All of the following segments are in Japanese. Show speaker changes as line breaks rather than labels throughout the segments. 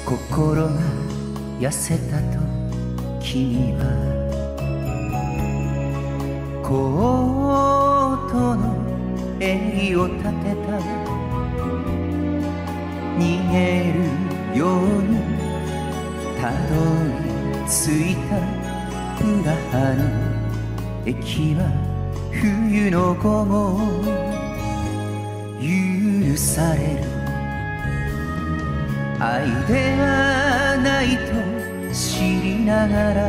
心が痩せたと君はコートの襟を立てた逃げるようにたどり着いた浦和の駅は冬の午後許される愛ではないと知りながら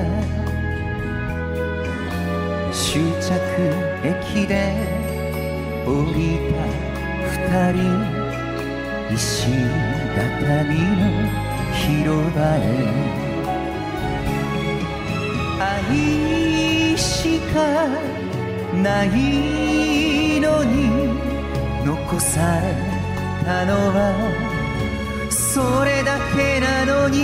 終着駅で降りた二人石畳の広場へ愛しかないのに残されたのはそれだけなのに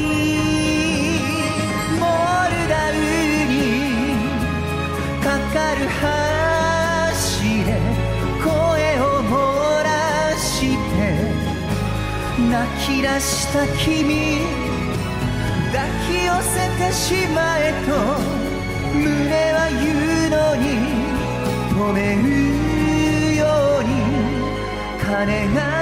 モルダウにかかる橋で声を漏らして泣き出した君抱き寄せてしまえと胸は言うのに止めるように鐘が